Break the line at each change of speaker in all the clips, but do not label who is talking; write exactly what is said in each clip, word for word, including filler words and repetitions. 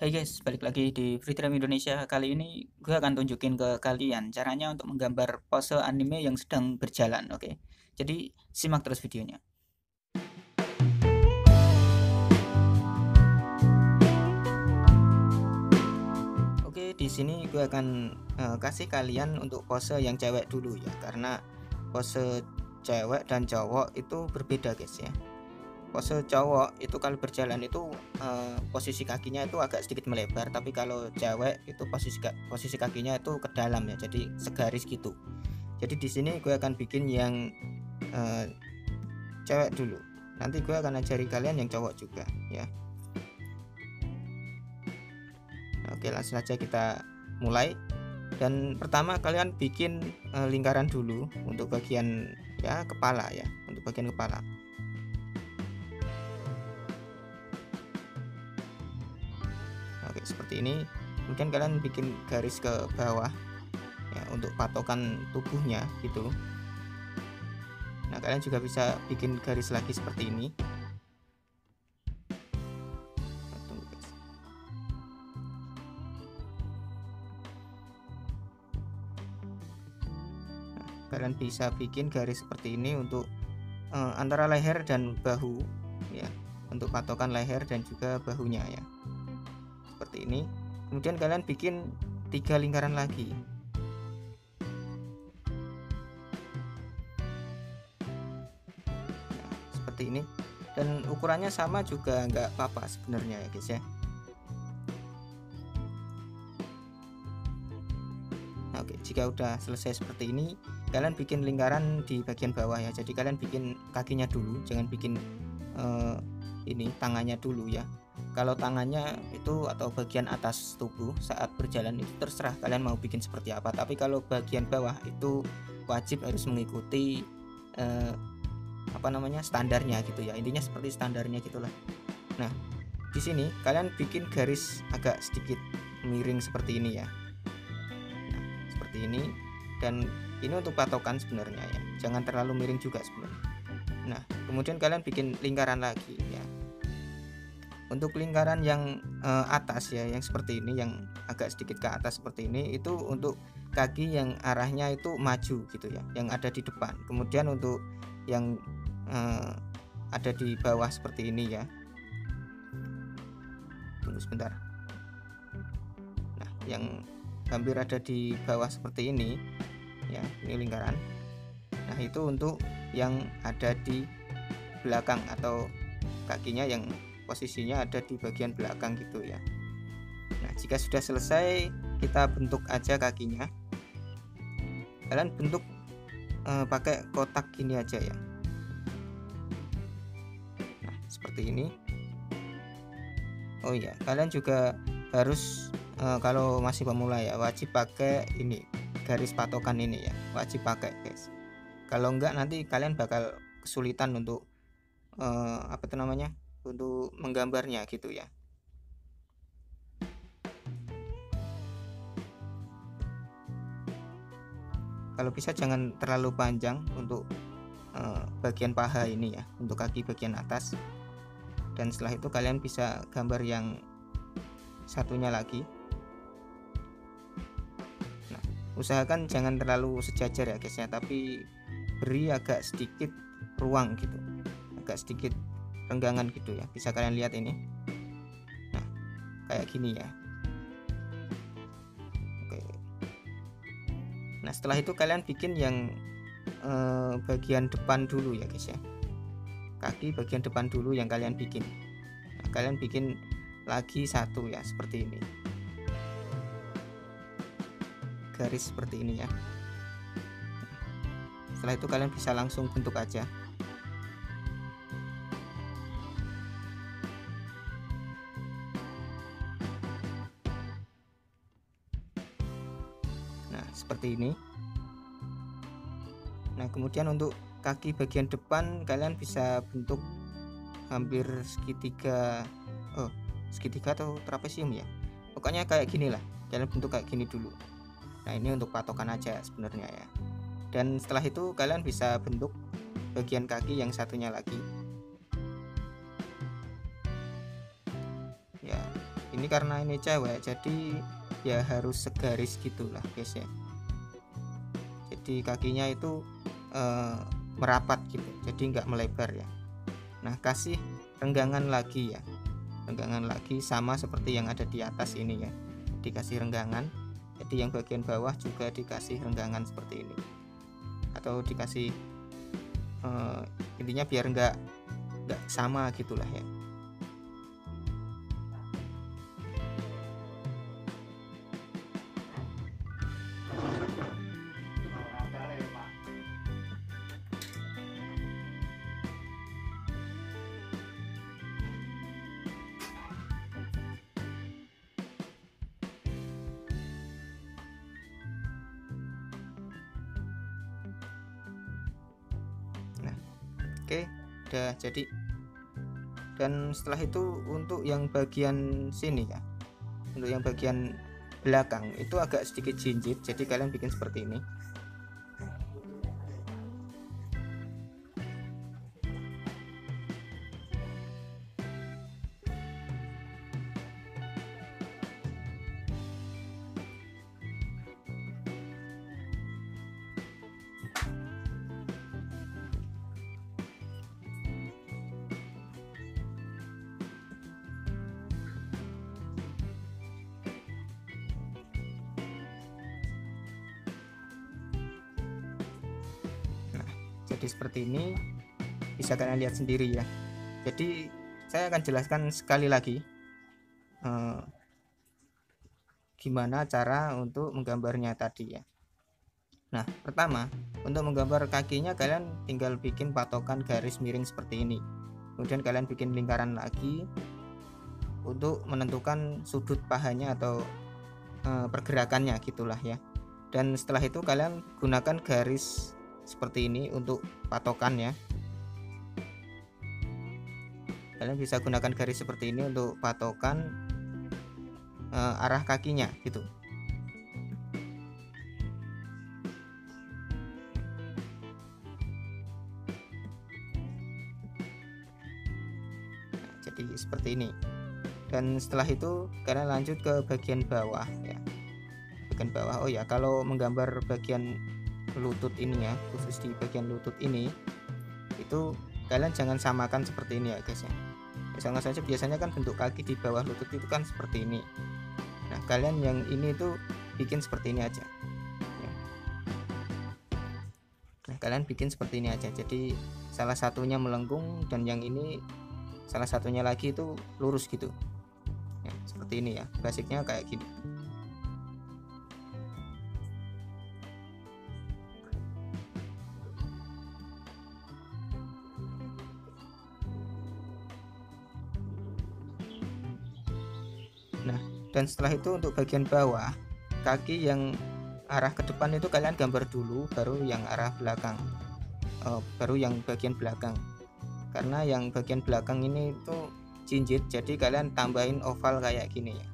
Hai guys, balik lagi di Free Time Indonesia. Kali ini gue akan tunjukin ke kalian caranya untuk menggambar pose anime yang sedang berjalan, oke? Jadi simak terus videonya. Oke, di sini gue akan uh, kasih kalian untuk pose yang cewek dulu ya, karena pose cewek dan cowok itu berbeda guys ya. Pose cowok itu kalau berjalan itu uh, posisi kakinya itu agak sedikit melebar, tapi kalau cewek itu posisi posisi kakinya itu ke dalam ya, jadi segaris gitu. Jadi di sini gue akan bikin yang uh, cewek dulu. Nanti gue akan ajari kalian yang cowok juga ya. Oke, langsung saja kita mulai. Dan pertama kalian bikin uh, lingkaran dulu untuk bagian ya kepala ya, untuk bagian kepala. Oke, seperti ini. Kemudian kalian bikin garis ke bawah ya untuk patokan tubuhnya gitu. Nah, kalian juga bisa bikin garis lagi seperti ini. Nah, kalian bisa bikin garis seperti ini untuk uh, antara leher dan bahu ya, untuk patokan leher dan juga bahunya ya. Seperti ini. Kemudian kalian bikin tiga lingkaran lagi. Nah, seperti ini. Dan ukurannya sama juga nggak apa-apa sebenarnya ya guys ya. Oke, jika udah selesai seperti ini, kalian bikin lingkaran di bagian bawah ya. Jadi kalian bikin kakinya dulu, jangan bikin uh, ini tangannya dulu ya. Kalau tangannya itu atau bagian atas tubuh saat berjalan itu terserah kalian mau bikin seperti apa. Tapi kalau bagian bawah itu wajib harus mengikuti uh, apa namanya standarnya gitu ya. Intinya seperti standarnya gitulah. Nah, di sini kalian bikin garis agak sedikit miring seperti ini ya. Ini dan ini untuk patokan sebenarnya ya, jangan terlalu miring juga sebenarnya. Nah, kemudian kalian bikin lingkaran lagi ya. Untuk lingkaran yang uh, atas ya, yang seperti ini, yang agak sedikit ke atas seperti ini, itu untuk kaki yang arahnya itu maju gitu ya, yang ada di depan. Kemudian untuk yang uh, ada di bawah seperti ini ya, tunggu sebentar. Nah, yang hampir ada di bawah seperti ini ya, ini lingkaran. Nah, itu untuk yang ada di belakang atau kakinya yang posisinya ada di bagian belakang gitu ya. Nah, jika sudah selesai, kita bentuk aja kakinya. Kalian bentuk eh, pakai kotak gini aja ya. Nah, seperti ini. Oh iya, kalian juga harus Uh, kalau masih pemula ya wajib pakai ini garis patokan ini ya, wajib pakai guys. Kalau enggak nanti kalian bakal kesulitan untuk uh, apa itu namanya untuk menggambarnya gitu ya. Kalau bisa jangan terlalu panjang untuk uh, bagian paha ini ya, untuk kaki bagian atas. Dan setelah itu kalian bisa gambar yang satunya lagi. Usahakan jangan terlalu sejajar ya guys ya, tapi beri agak sedikit ruang gitu, agak sedikit renggangan gitu ya, bisa kalian lihat ini. Nah, kayak gini ya. Oke. Nah, setelah itu kalian bikin yang eh, bagian depan dulu ya guys ya, kaki bagian depan dulu yang kalian bikin. Nah, kalian bikin lagi satu ya seperti ini, garis seperti ini ya. Setelah itu kalian bisa langsung bentuk aja. Nah, seperti ini. Nah, kemudian untuk kaki bagian depan kalian bisa bentuk hampir segitiga, oh segitiga atau trapesium ya, pokoknya kayak gini lah. Kalian bentuk kayak gini dulu. Nah, ini untuk patokan aja sebenarnya ya. Dan setelah itu kalian bisa bentuk bagian kaki yang satunya lagi ya. ini karena ini cewek jadi ya harus segaris gitulah guys ya. Jadi kakinya itu eh, merapat gitu, jadi nggak melebar ya. Nah, kasih renggangan lagi ya, renggangan lagi sama seperti yang ada di atas ini ya, dikasih renggangan. Jadi yang bagian bawah juga dikasih renggangan seperti ini, atau dikasih eh, intinya biar nggak nggak sama gitulah ya. Oke, udah jadi. Dan setelah itu untuk yang bagian sini ya, untuk yang bagian belakang itu agak sedikit jinjit, jadi kalian bikin seperti ini. Jadi seperti ini, bisa kalian lihat sendiri ya. Jadi saya akan jelaskan sekali lagi eh, gimana cara untuk menggambarnya tadi ya. Nah, pertama untuk menggambar kakinya kalian tinggal bikin patokan garis miring seperti ini. Kemudian kalian bikin lingkaran lagi untuk menentukan sudut pahanya atau eh, pergerakannya gitulah ya. Dan setelah itu kalian gunakan garis seperti ini untuk patokan ya. Kalian bisa gunakan garis seperti ini untuk patokan uh, arah kakinya gitu. Nah, jadi seperti ini. Dan setelah itu kalian lanjut ke bagian bawah ya. Bagian bawah. Oh ya, kalau menggambar bagian lutut ini ya, khusus di bagian lutut ini itu kalian jangan samakan seperti ini ya guys ya. Misalnya saja biasanya kan bentuk kaki di bawah lutut itu kan seperti ini. Nah, kalian yang ini itu bikin seperti ini aja ya. Nah, kalian bikin seperti ini aja, jadi salah satunya melengkung dan yang ini salah satunya lagi itu lurus gitu ya, seperti ini ya. Basicnya kayak gini. Nah, dan setelah itu untuk bagian bawah kaki yang arah ke depan itu kalian gambar dulu, baru yang arah belakang, oh, baru yang bagian belakang. Karena yang bagian belakang ini itu jinjit, jadi kalian tambahin oval kayak gini ya.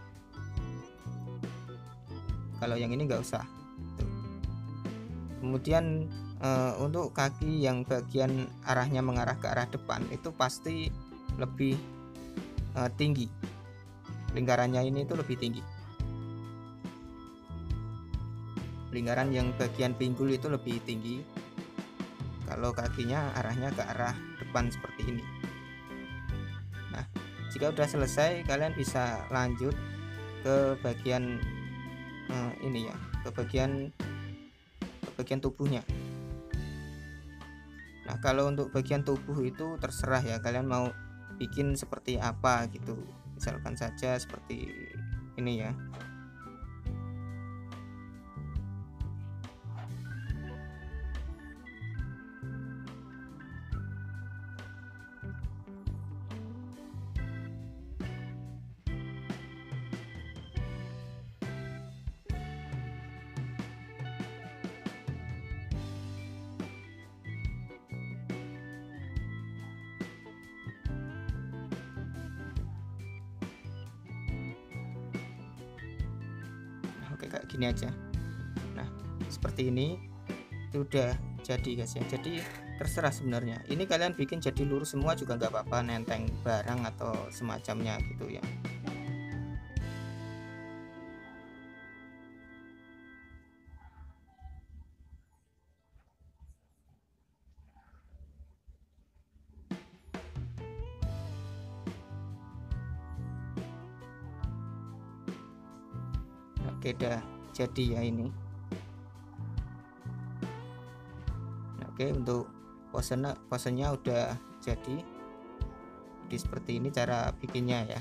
Kalau yang ini nggak usah. Tuh. Kemudian eh, untuk kaki yang bagian arahnya mengarah ke arah depan itu pasti lebih eh, tinggi. Lingkarannya ini itu lebih tinggi. Lingkaran yang bagian pinggul itu lebih tinggi kalau kakinya arahnya ke arah depan seperti ini. Nah, jika udah selesai kalian bisa lanjut ke bagian eh, ini ya, ke bagian ke bagian tubuhnya. Nah, kalau untuk bagian tubuh itu terserah ya, kalian mau bikin seperti apa gitu. Misalkan saja seperti ini ya. Oke, kayak gini aja. Nah, seperti ini itu udah jadi guys ya. Jadi terserah sebenarnya, ini kalian bikin jadi lurus semua juga nggak apa-apa, nenteng barang atau semacamnya gitu ya. Oke, udah jadi ya ini. Nah, oke, untuk posenya posenya udah jadi. Jadi seperti ini cara bikinnya ya.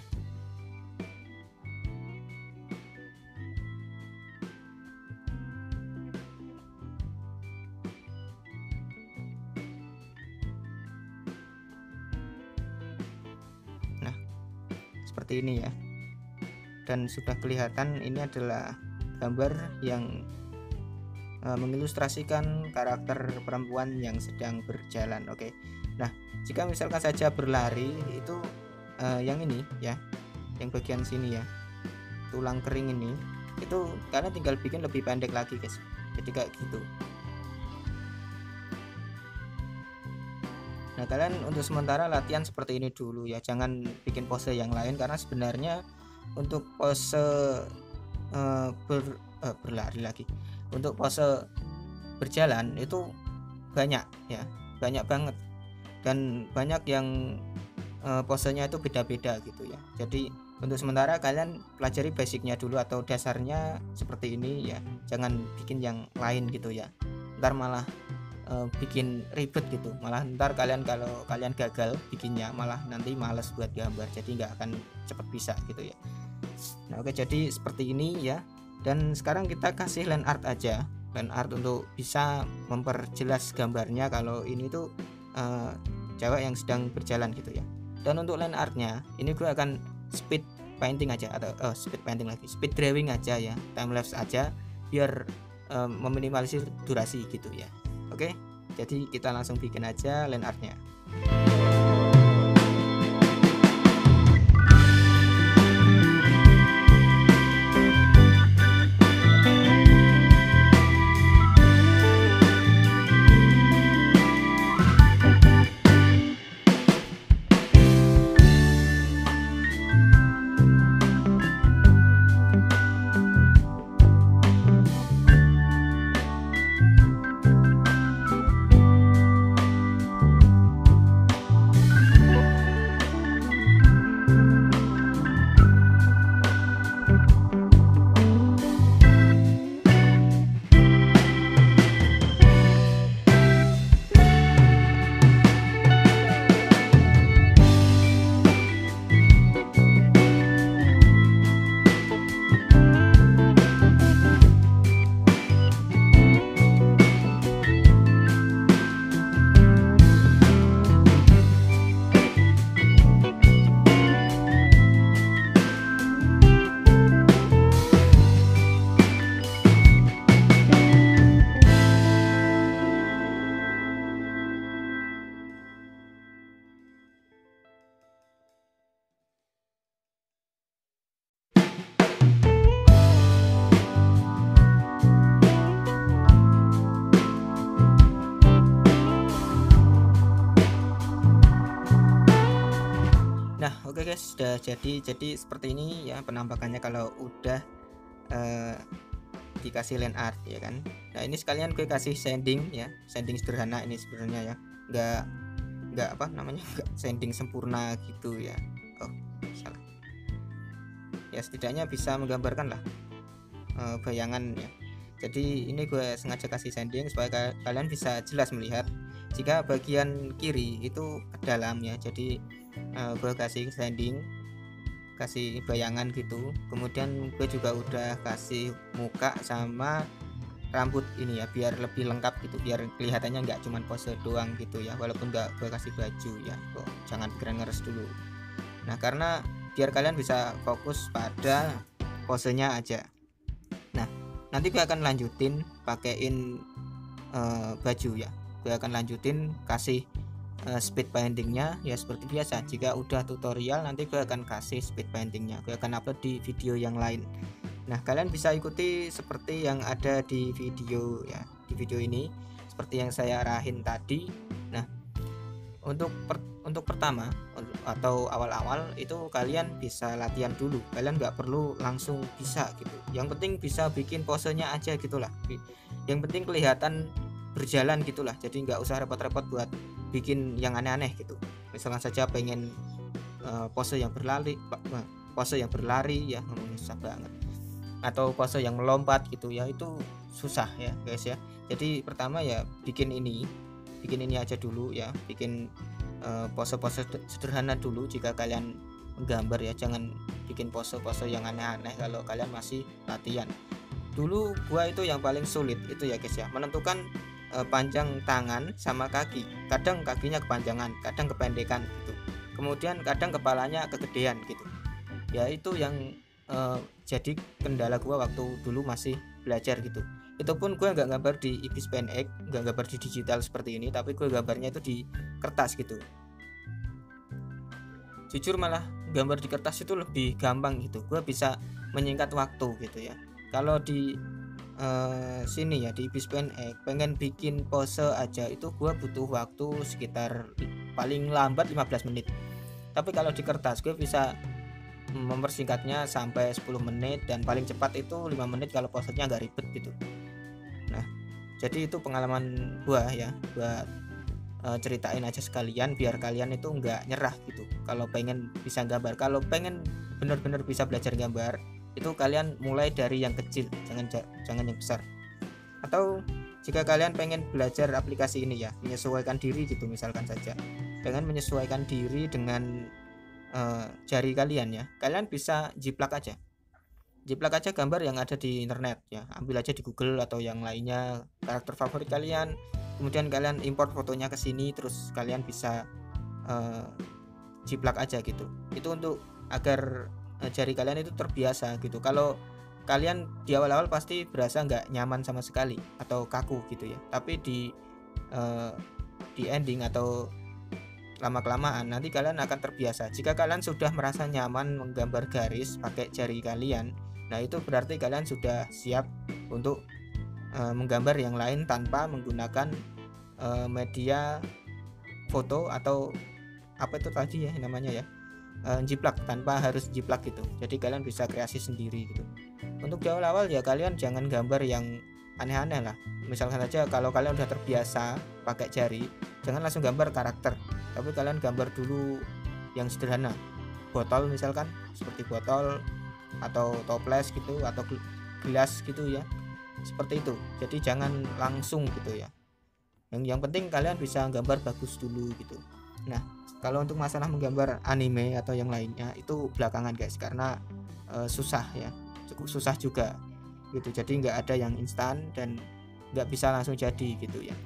Nah, seperti ini ya. Dan sudah kelihatan ini adalah gambar yang uh, mengilustrasikan karakter perempuan yang sedang berjalan. Oke. Nah, jika misalkan saja berlari itu uh, yang ini ya, yang bagian sini ya, tulang kering ini, itu kalian tinggal bikin lebih pendek lagi guys. Jadi kayak gitu. Nah, kalian untuk sementara latihan seperti ini dulu ya, jangan bikin pose yang lain karena sebenarnya untuk pose uh, ber, uh, berlari lagi, untuk pose berjalan itu banyak ya, banyak banget, dan banyak yang uh, posenya itu beda-beda gitu ya. Jadi untuk sementara kalian pelajari basicnya dulu atau dasarnya seperti ini ya, jangan bikin yang lain gitu ya, ntar malah uh, bikin ribet gitu, malah ntar kalian kalau kalian gagal bikinnya malah nanti males buat gambar, jadi nggak akan cepet bisa gitu ya. Nah, oke, jadi seperti ini ya. Dan sekarang kita kasih land art aja, land art untuk bisa memperjelas gambarnya kalau ini tuh uh, cewek yang sedang berjalan gitu ya. Dan untuk land artnya ini gue akan speed painting aja atau oh, speed painting lagi, speed drawing aja ya, time lapse aja biar uh, meminimalisir durasi gitu ya. Oke, jadi kita langsung bikin aja land artnya. Oke guys, sudah jadi jadi seperti ini ya penampakannya kalau udah uh, dikasih land art ya kan. Nah, ini sekalian gue kasih sanding ya, sanding sederhana ini sebenarnya ya, nggak nggak apa namanya nggak sanding sempurna gitu ya. Oh salah ya, setidaknya bisa menggambarkan lah uh, bayangan ya. Jadi ini gue sengaja kasih sanding supaya kalian bisa jelas melihat jika bagian kiri itu ke dalam ya. Jadi uh, gue kasih sanding, kasih bayangan gitu. Kemudian gue juga udah kasih muka sama rambut ini ya, biar lebih lengkap gitu, biar kelihatannya nggak cuman pose doang gitu ya, walaupun nggak gue kasih baju ya. Kok jangan pikiran ngeres dulu. Nah, karena biar kalian bisa fokus pada posenya aja. Nah, nanti gue akan lanjutin pakein uh, baju ya. Gue akan lanjutin kasih uh, speed paintingnya ya seperti biasa. Jika udah tutorial nanti gue akan kasih speed paintingnya. Gue akan upload di video yang lain. Nah, kalian bisa ikuti seperti yang ada di video ya, di video ini seperti yang saya arahin tadi. Nah, untuk per, untuk pertama atau awal-awal itu kalian bisa latihan dulu. Kalian nggak perlu langsung bisa gitu. Yang penting bisa bikin posenya aja gitulah. Yang penting kelihatan berjalan gitulah. Jadi nggak usah repot-repot buat bikin yang aneh-aneh gitu. Misalkan saja pengen uh, pose yang berlari, pose yang berlari ya, ngomongnya susah banget. atau pose yang melompat gitu ya, itu susah ya guys ya. Jadi pertama ya bikin ini bikin ini aja dulu ya, bikin pose-pose uh, sederhana dulu jika kalian menggambar ya, jangan bikin pose-pose yang aneh-aneh kalau kalian masih latihan. Dulu gua itu yang paling sulit itu ya guys ya, menentukan uh, panjang tangan sama kaki. Kadang kakinya kepanjangan, kadang kependekan gitu, kemudian kadang kepalanya kegedean gitu ya. Itu yang uh, jadi kendala gua waktu dulu masih belajar gitu. Itu pun gue nggak gambar di Ibis Pen X, nggak gambar di digital seperti ini, tapi gue gambarnya itu di kertas gitu. Jujur malah gambar di kertas itu lebih gampang gitu, gue bisa menyingkat waktu gitu ya. Kalau di uh, sini ya di Ibis Pen X pengen bikin pose aja itu gue butuh waktu sekitar paling lambat lima belas menit, tapi kalau di kertas gue bisa mempersingkatnya sampai sepuluh menit, dan paling cepat itu lima menit kalau posenya nggak ribet gitu. Nah, jadi itu pengalaman gua ya, buat e, ceritain aja sekalian biar kalian itu nggak nyerah gitu. Kalau pengen bisa gambar, kalau pengen bener-bener bisa belajar gambar, itu kalian mulai dari yang kecil, jangan jangan yang besar. Atau jika kalian pengen belajar aplikasi ini ya, menyesuaikan diri gitu, misalkan saja pengen menyesuaikan diri dengan Uh, jari kalian ya, kalian bisa jiplak aja jiplak aja gambar yang ada di internet ya, ambil aja di Google atau yang lainnya karakter favorit kalian, kemudian kalian import fotonya ke sini, terus kalian bisa uh, jiplak aja gitu. Itu untuk agar uh, jari kalian itu terbiasa gitu. Kalau kalian di awal-awal pasti berasa nggak nyaman sama sekali atau kaku gitu ya, tapi di uh, di ending atau lama-kelamaan nanti kalian akan terbiasa. Jika kalian sudah merasa nyaman menggambar garis pakai jari kalian, nah itu berarti kalian sudah siap untuk uh, menggambar yang lain tanpa menggunakan uh, media foto atau apa itu tadi ya namanya ya, uh, jiplak, tanpa harus jiplak gitu. Jadi kalian bisa kreasi sendiri gitu. Untuk di awal-awal ya kalian jangan gambar yang aneh-aneh lah. Misalkan aja kalau kalian udah terbiasa pakai jari, jangan langsung gambar karakter, tapi kalian gambar dulu yang sederhana, botol misalkan, seperti botol atau toples gitu, atau gelas gitu ya, seperti itu. Jadi jangan langsung gitu ya. Yang yang penting kalian bisa gambar bagus dulu gitu. Nah, kalau untuk masalah menggambar anime atau yang lainnya itu belakangan guys, karena e, susah ya, cukup susah juga gitu. Jadi nggak ada yang instan dan nggak bisa langsung jadi gitu ya.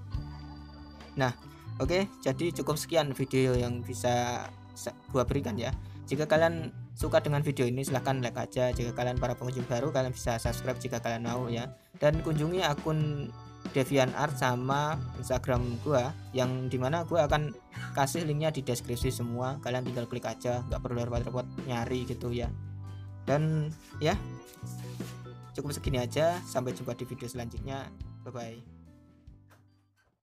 Nah, oke, okay, jadi cukup sekian video yang bisa gua berikan ya. Jika kalian suka dengan video ini silahkan like aja. Jika kalian para pengunjung baru, kalian bisa subscribe jika kalian mau ya. Dan kunjungi akun DeviantArt sama Instagram gua, yang dimana gua akan kasih linknya di deskripsi semua. Kalian tinggal klik aja, nggak perlu repot-repot nyari gitu ya. Dan ya cukup segini aja, sampai jumpa di video selanjutnya, bye bye.